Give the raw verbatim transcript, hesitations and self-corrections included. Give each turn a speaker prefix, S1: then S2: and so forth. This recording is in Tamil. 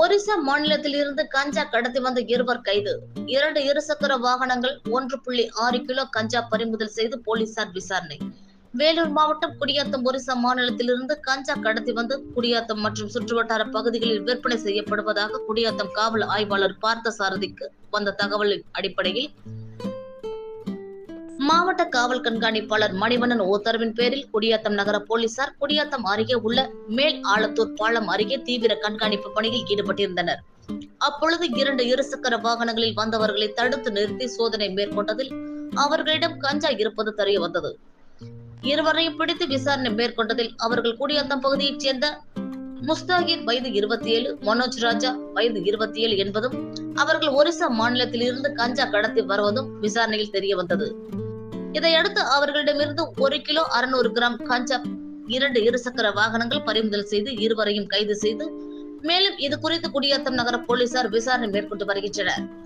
S1: ஒரிசா மாநிலத்தில் இருந்து கஞ்சா கடத்தி வந்த இருவர் கைது. இரண்டு இருசக்கர வாகனங்கள், ஒன்று புள்ளி ஆறு கிலோ கஞ்சா பறிமுதல் செய்து போலீசார் விசாரணை. வேலூர் மாவட்டம் குடியாத்தம் ஒரிசா மாநிலத்திலிருந்து கஞ்சா கடத்தி வந்து குடியாத்தம் மற்றும் சுற்றுவட்டார பகுதிகளில் விற்பனை செய்யப்படுவதாக குடியாத்தம் காவல் ஆய்வாளர் பார்த்த சாரதிக்கு வந்த தகவலின் அடிப்படையில் மாவட்ட காவல் கண்காணிப்பாளர் மணிவண்ணன் உத்தரவின் பேரில் குடியாத்தம் நகர போலீசார் குடியாத்தம் அருகே உள்ள மேல் ஆலத்தூர் பாலம் அருகே தீவிர கண்காணிப்பு பணியில் ஈடுபட்டிருந்தனர். அப்பொழுது இரண்டு இருசக்கர வாகனங்களில் வந்தவர்களை தடுத்து நிறுத்தி சோதனை மேற்கொண்டதில் அவர்களிடம் கஞ்சா இருப்பது தெரிய வந்தது. இருவரையும் பிடித்து விசாரணை மேற்கொண்டதில் அவர்கள் குடியாத்தம் பகுதியைச் சேர்ந்த முஸ்தாகிர் வயது இருபத்தி ஏழு, மனோஜ் ராஜா வயது இருபத்தி ஏழு என்பதும் அவர்கள் ஒரிசா மாநிலத்தில் இருந்து கஞ்சா கடத்தி வருவதும் விசாரணையில் தெரிய வந்தது. இதையடுத்து அவர்களிடமிருந்து ஒரு கிலோ அறுநூறு கிராம் கஞ்சா, இரண்டு இருசக்கர வாகனங்கள் பறிமுதல் செய்து இருவரையும் கைது செய்து மேலும் இது குறித்து குடியாத்தம் நகர போலீசார் விசாரணை மேற்கொண்டு வருகின்றனர்.